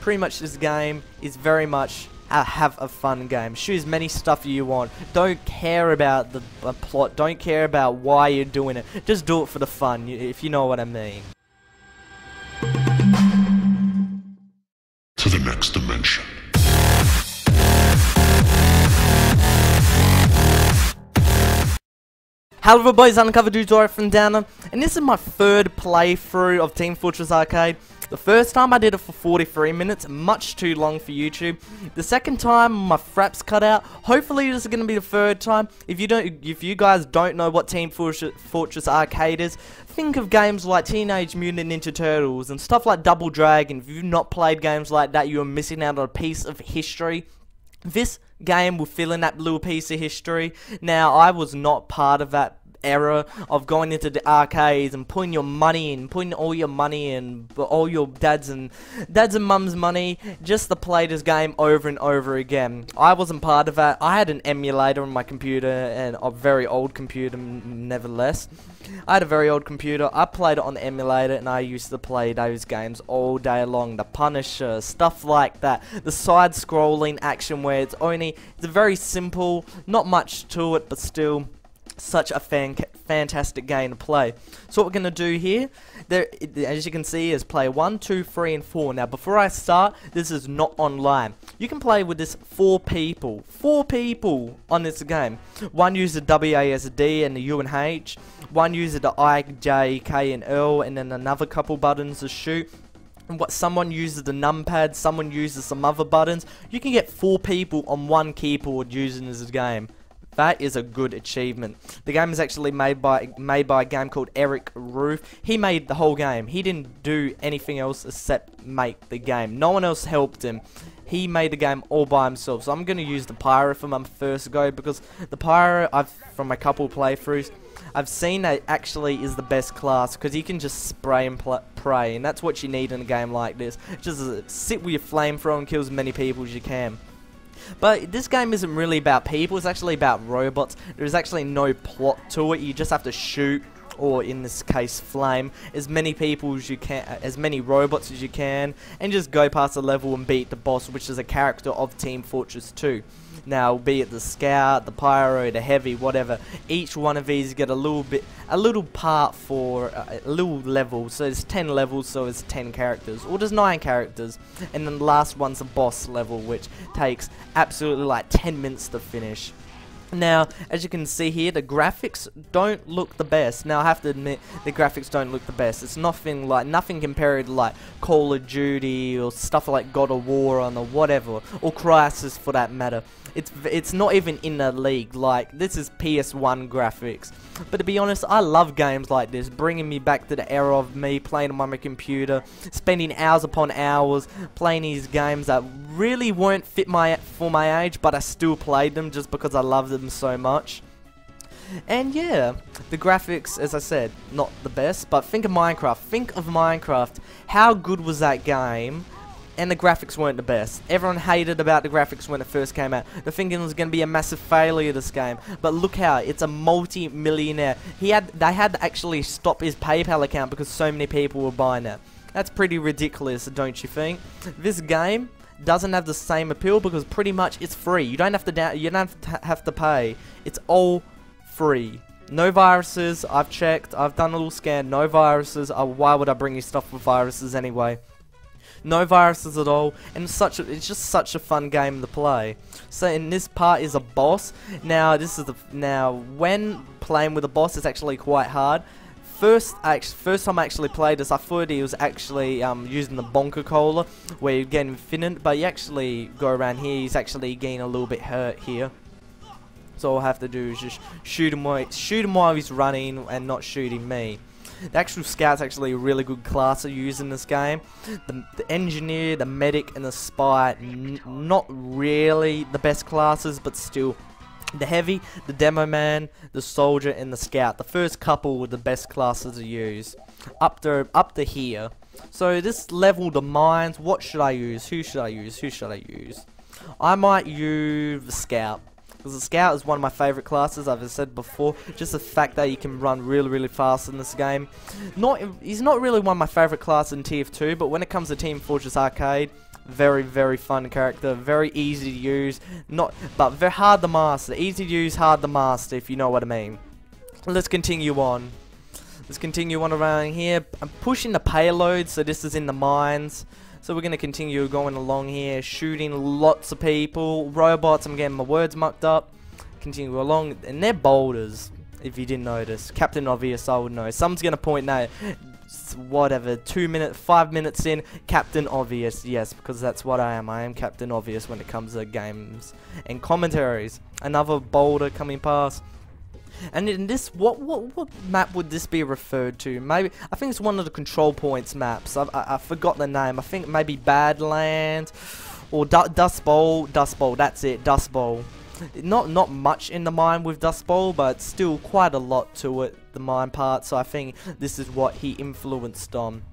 pretty much this game is very much have a fun game. Shoot as many stuff you want. Don't care about the plot. Don't care about why you're doing it. Just do it for the fun, if you know what I mean. To the next dimension. Hello everybody, it's Undercover Dude Dora from Downer, and this is my third playthrough of Team Fortress Arcade. The first time I did it for 43 minutes, much too long for YouTube. The second time my fraps cut out. Hopefully this is going to be the third time. If you guys don't know what Team Fortress Arcade is, think of games like Teenage Mutant Ninja Turtles and stuff like Double Dragon. If you've not played games like that, you're missing out on a piece of history. This game will fill in that little piece of history. Now, I was not part of that era of going into the arcades and putting your money in, putting all your money in, all your dad's and mum's money, just to play this game over and over again. I wasn't part of that. I had an emulator on my computer, and a very old computer nevertheless. I had a very old computer. I played it on the emulator, and I used to play those games all day long. The Punisher, stuff like that. The side-scrolling action where it's very simple, not much to it, but still such a fantastic game to play. So what we're going to do here, as you can see, is play 1, 2, 3, and 4. Now, before I start, this is not online. You can play with this 4 people. 4 people on this game. One uses the WASD and the U and H. One uses the I, J, K, and L, and then another couple buttons to shoot. And someone uses the numpad, someone uses some other buttons. You can get 4 people on one keyboard using this game. That is a good achievement. The game is actually made by a game called Eric Roof. He made the whole game. He didn't do anything else except make the game. No one else helped him. He made the game all by himself. So I'm going to use the Pyro for my first go, because the Pyro, from a couple playthroughs, I've seen that actually is the best class, because you can just spray and pray, and that's what you need in a game like this. Just sit with your flamethrower and kill as many people as you can. But this game isn't really about people, it's actually about robots. There's actually no plot to it. You just have to shoot, or in this case flame, as many people as you can, as many robots as you can, and just go past the level and beat the boss, which is a character of Team Fortress 2. Now, be it the Scout, the Pyro, the Heavy, whatever, each one of these get a little part for a little level. So there's 10 levels, so it's 10 characters, or there's 9 characters, and then the last one's a boss level, which takes absolutely like 10 minutes to finish. Now, as you can see here, the graphics don't look the best. Now, I have to admit, the graphics don't look the best. It's nothing compared to like Call of Duty or stuff like God of War or whatever, or Crysis for that matter. It's not even in the league. Like, this is PS1 graphics. But to be honest, I love games like this, bringing me back to the era of me playing on my computer, spending hours upon hours playing these games that really weren't fit for my age, but I still played them just because I loved them so much. And yeah, the graphics, as I said, not the best, but think of Minecraft. Think of Minecraft. How good was that game? And the graphics weren't the best. Everyone hated about the graphics when it first came out. They're thinking it was going to be a massive failure, this game. But look how, it's a multi-millionaire. They had to actually stop his PayPal account because so many people were buying it. That's pretty ridiculous, don't you think? This game doesn't have the same appeal because pretty much it's free. You don't have to have to pay. It's all free. No viruses. I've checked. I've done a little scan. No viruses. Why would I bring you stuff with viruses anyway? No viruses at all, and it's just such a fun game to play. So in this part is a boss. Now when playing with a boss, it's actually quite hard. First time I actually played this, I thought he was actually using the Bonker Cola, where you get infinite, but you actually go around here, he's actually getting a little bit hurt here. So all I have to do is just shoot him while he's running and not shooting me. The actual Scout's actually a really good class to use in this game. The Engineer, the Medic, and the Spy, not really the best classes, but still. The Heavy, the Demo Man, the Soldier, and the Scout. The first couple were the best classes to use. Up to here. So this level, the mines, what should I use? Who should I use? Who should I use? I might use the Scout. Because the Scout is one of my favourite classes, as I've said before. Just the fact that you can run really, really fast in this game. He's not really one of my favourite classes in TF2, but when it comes to Team Fortress Arcade, Very, very fun character. Very easy to use. But very hard to master. Easy to use, hard to master, if you know what I mean. Let's continue on. Let's continue on around here. I'm pushing the payload, so this is in the mines. So we're going to continue going along here, shooting lots of people. Robots, I'm getting my words mucked up. Continue along, and they're boulders, if you didn't notice. Captain Obvious, I would know. Someone's going to point out, whatever, 5 minutes in, Captain Obvious. Yes, because that's what I am. I am Captain Obvious when it comes to games and commentaries. Another boulder coming past. And in this, what map would this be referred to? Maybe, I think it's one of the control points maps. I forgot the name. I think maybe Badland or Dust Bowl. Dust Bowl, that's it, Dust Bowl. Not much in the mine with Dust Bowl, but still quite a lot to it, the mine part. So I think this is what he influenced on.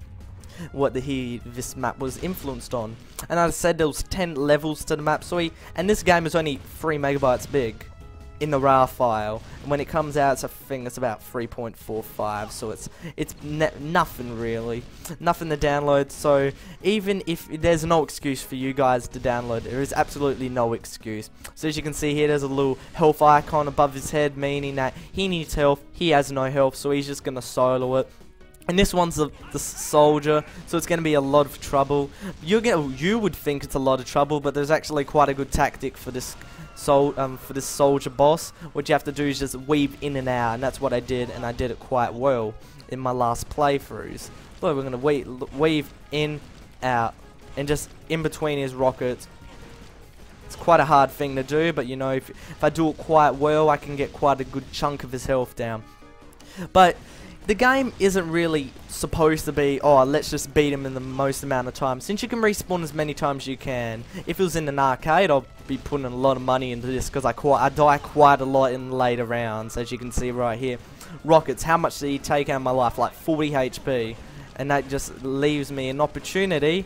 This map was influenced on. And as I said, there was 10 levels to the map. And this game is only 3 megabytes big in the RAR file, and when it comes out, I think it's about 3.45, so it's nothing really, nothing to download. So even if there's no excuse for you guys to download, there is absolutely no excuse. So as you can see here, there's a little health icon above his head, meaning that he needs health. He has no health, so he's just gonna solo it. And this one's the soldier, so it's going to be a lot of trouble. You would think it's a lot of trouble, but there's actually quite a good tactic for this soldier boss. What you have to do is just weave in and out, and that's what I did, and I did it quite well in my last playthroughs. So we're going to weave in, out, and just in between his rockets. It's quite a hard thing to do, but you know, if I do it quite well, I can get quite a good chunk of his health down. But the game isn't really supposed to be, oh, let's just beat him in the most amount of time. Since you can respawn as many times as you can. If it was in an arcade, I'll be putting a lot of money into this, because I die quite a lot in later rounds, as you can see right here. Rockets, how much did he take out of my life? Like 40 HP. And that just leaves me an opportunity.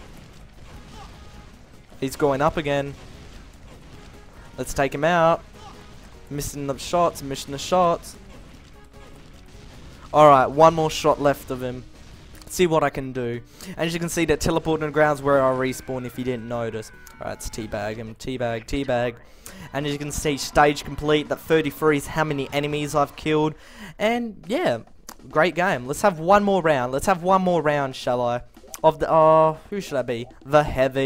He's going up again. Let's take him out. Missing the shots, missing the shots. Alright, one more shot left of him. See what I can do. And as you can see, that teleporting grounds where I respawn if you didn't notice. Alright, let's teabag him. Teabag, teabag. And as you can see, stage complete. That 33 is how many enemies I've killed. And yeah, great game. Let's have one more round. Let's have one more round, shall I? Of the, who should I be? The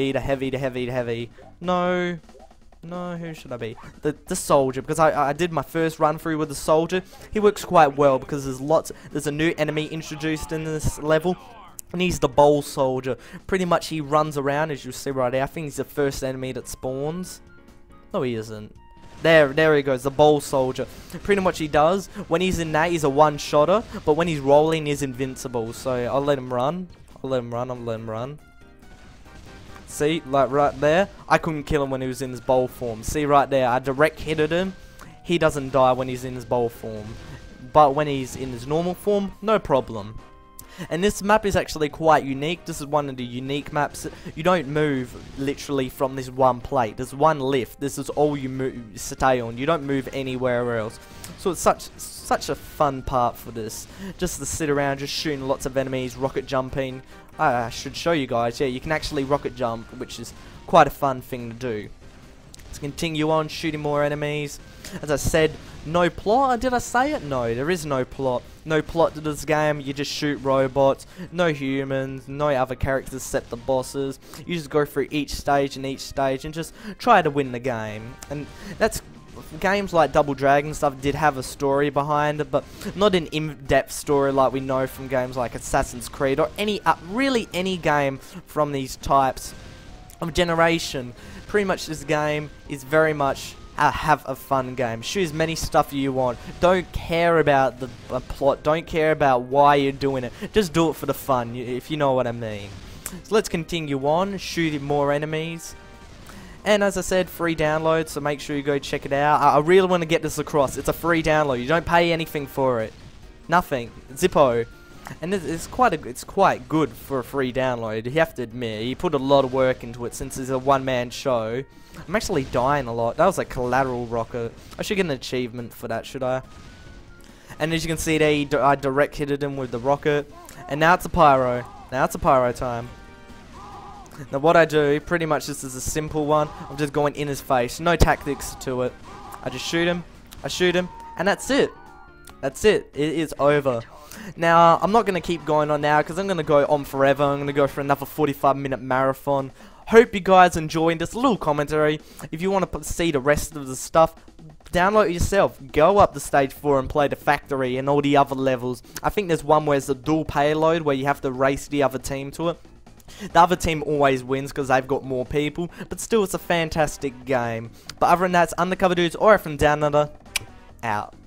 heavy. No, who should I be? The soldier, because I did my first run through with the soldier. He works quite well because there's a new enemy introduced in this level, and he's the bowl soldier. Pretty much he runs around, as you see right there. I think he's the first enemy that spawns. No, he isn't. There he goes, the bowl soldier. Pretty much he does. When he's in that, he's a one-shotter, but when he's rolling, he's invincible. So I'll let him run. I'll let him run. See, like right there, I couldn't kill him when he was in his bowl form. See right there, I direct hitted him. He doesn't die when he's in his bowl form. But when he's in his normal form, no problem. And this map is actually quite unique. This is one of the unique maps. You don't move literally from this one plate. There's one lift. This is all you stay on. You don't move anywhere else. So it's such a fun part for this. Just to sit around, just shooting lots of enemies, rocket jumping. I should show you guys. Yeah, you can actually rocket jump, which is quite a fun thing to do. Let's continue on shooting more enemies. As I said, no plot. Did I say it? No, there is no plot. No plot to this game. You just shoot robots. No humans. No other characters except the bosses. You just go through each stage and just try to win the game. And that's games like Double Dragon stuff did have a story behind it, but not an in-depth story like we know from games like Assassin's Creed or really any game from these types of generation. Pretty much this game is very much have a fun game. Shoot as many stuff you want. Don't care about the plot. Don't care about why you're doing it. Just do it for the fun, if you know what I mean. So let's continue on, shooting more enemies. And as I said, free download, so make sure you go check it out. I really want to get this across. It's a free download. You don't pay anything for it. Nothing. Zippo. And it's quite good for a free download. You have to admit, he put a lot of work into it since it's a one-man show. I'm actually dying a lot. That was a collateral rocket. I should get an achievement for that, should I? And as you can see there, I direct hitted him with the rocket. And now it's a pyro. Now it's a pyro time. Now what I do, pretty much this is a simple one. I'm just going in his face. No tactics to it. I just shoot him. I shoot him. And that's it. That's it. It is over. Now, I'm not going to keep going on now because I'm going to go on forever. I'm going to go for another 45-minute marathon. Hope you guys enjoyed this little commentary. If you want to see the rest of the stuff, download it yourself. Go up to stage 4 and play the factory and all the other levels. I think there's one where it's a dual payload where you have to race the other team to it. The other team always wins because they've got more people, but still it's a fantastic game. But other than that, it's Undercover Dudes or from Down Under, out.